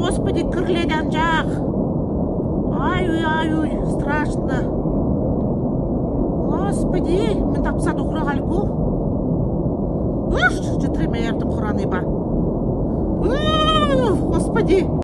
Господи, крылья жақ. Ай, страшно. Господи, мен тапсады құрақ әлгі. Жетіреме әртім құраны ба. Господи.